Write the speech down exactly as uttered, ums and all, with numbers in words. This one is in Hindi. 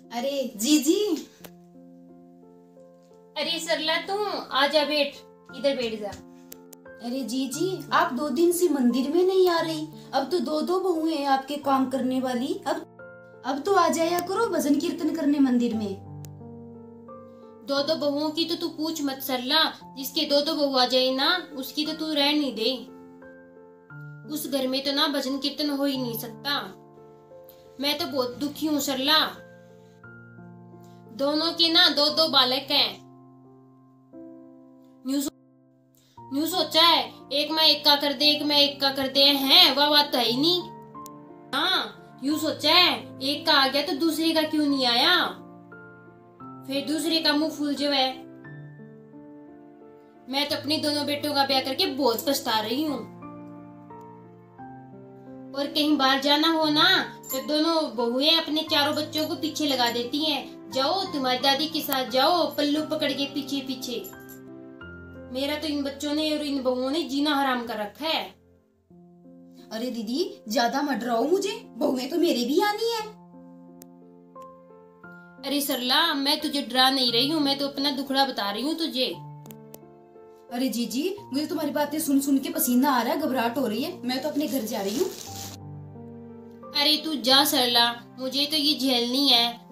अरे जी जी। अरे सरला तुम आजा, बैठ, इधर बैठ जा। अरे जी जी, आप दो दिन से मंदिर में नहीं आ रही। अब तो दो दो बहुएं हैं आपके काम करने वाली। अब अब तो आ जाया करो भजन कीर्तन करने मंदिर में। दो दो बहुओं की तो तू पूछ मत सरला। जिसके दो दो बहू आ जाए ना, उसकी तो तू रह नहीं दे। उस घर में तो ना भजन कीर्तन हो ही नहीं सकता। मैं तो बहुत दुखी हूँ सरला। दोनों के ना दो दो बालक हैं। न्यू न्यू सोचा है एक मैं एक का कर दे, एक मैं एक का कर दे, हैं वह बात तो है ही नहीं। हाँ, यूं सोचा है एक का आ गया तो दूसरे का क्यों नहीं आया, फिर दूसरे का मुंह फूल जो है। मैं तो अपनी दोनों बेटों का ब्याह करके बहुत पछता रही हूँ। और कहीं बाहर जाना हो ना तो दोनों बहुएं अपने चारों बच्चों को पीछे लगा देती हैं। जाओ तुम्हारी दादी के साथ जाओ, पल्लू पकड़ के पीछे पीछे। मेरा तो इन बच्चों ने और इन बहुओं ने जीना हराम कर रखा है। अरे दीदी ज्यादा मत डराओ मुझे, बहुएं तो मेरे भी आनी है। अरे सरला मैं तुझे डरा नहीं रही हूँ, मैं तो अपना दुखड़ा बता रही हूँ तुझे। अरे जी जी, मुझे तुम्हारी बातें सुन सुन के पसीना आ रहा है, घबराहट हो रही है। मैं तो अपने घर जा रही हूँ। अरे तू जा सरला, मुझे तो ये झेलनी है।